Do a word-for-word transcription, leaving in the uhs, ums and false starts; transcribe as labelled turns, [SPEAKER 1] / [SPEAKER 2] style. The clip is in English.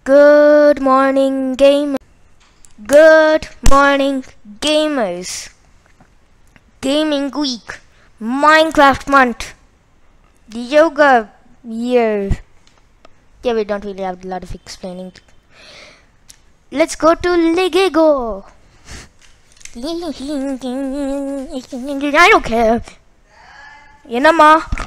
[SPEAKER 1] Good morning, game. Good morning, gamers. Gaming week, Minecraft month, yoga year. Yeah, we don't really have a lot of explaining. Let's go to Legego. I don't care. You know, ma.